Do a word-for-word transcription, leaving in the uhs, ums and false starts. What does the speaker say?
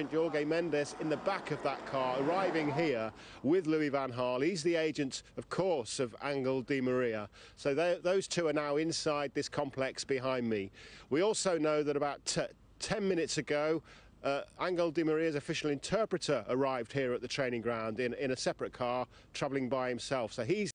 agent Jorge Mendes in the back of that car, arriving here with Louis van Gaal. He's the agent, of course, of Angel Di Maria. So those two are now inside this complex behind me. We also know that about t ten minutes ago, Uh, Angel Di Maria's official interpreter arrived here at the training ground in, in a separate car, travelling by himself. So he's